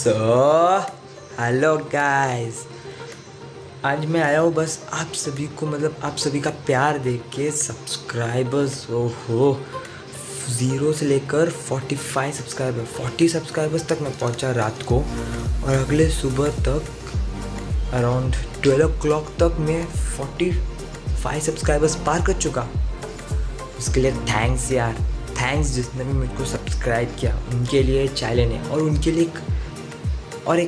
So hello guys, आज मैं आया हूँ बस आप सभी को आप सभी का प्यार देख के। सब्सक्राइबर्स ओहो 0 से लेकर 45 सब्सक्राइबर 40 सब्सक्राइबर्स तक मैं पहुँचा रात को, और अगले सुबह तक अराउंड 12 o'clock तक मैं 45 सब्सक्राइबर्स पार कर चुका। उसके लिए थैंक्स यार, थैंक्स जिसने भी मुझको सब्सक्राइब किया, उनके लिए चैलेंज है। और उनके लिए एक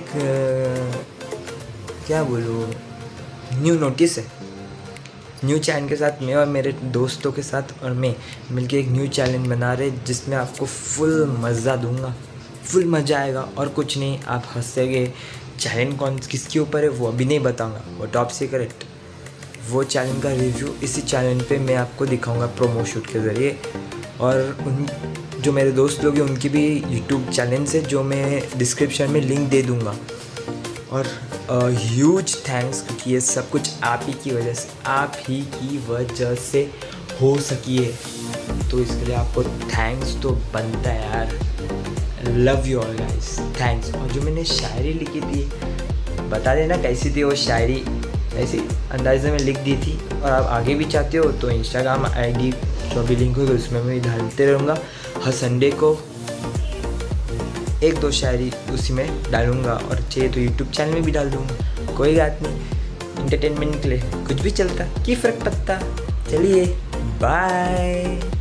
क्या बोलूँ, न्यू नोटिस है। न्यू चैलेंज के साथ मैं और मेरे दोस्तों के साथ और मैं मिलके एक न्यू चैलेंज बना रहे, जिसमें आपको फुल मज़ा दूंगा, फुल मज़ा आएगा और कुछ नहीं, आप हंसेंगे। चैलेंज कौन किसके ऊपर है वो अभी नहीं बताऊंगा, वो टॉप सीक्रेट। वो चैलेंज का रिव्यू इसी चैनल पे मैं आपको दिखाऊंगा प्रोमो शूट के ज़रिए। और उन जो मेरे दोस्त लोग हैं उनकी भी यूट्यूब चैनल से, जो मैं डिस्क्रिप्शन में लिंक दे दूंगा। और ह्यूज थैंक्स, क्योंकि ये सब कुछ आप ही की वजह से हो सकी है, तो इसके लिए आपको थैंक्स तो बनता है यार। Love you all guys, thanks. और जो मैंने शायरी लिखी थी, बता देना कैसी थी वो शायरी। ऐसी अंदाज़े में लिख दी थी, और आप आगे भी चाहते हो तो इंस्टाग्राम आईडी जो भी लिंक होगा उसमें मैं डालते रहूँगा। हर संडे को 1-2 शायरी उसी में डालूँगा, और चाहिए तो यूट्यूब चैनल में भी डाल दूँगा। कोई बात नहीं, इंटरटेनमेंट के लिए कुछ भी चलता, की फ़र्क पड़ता। चलिए बाय।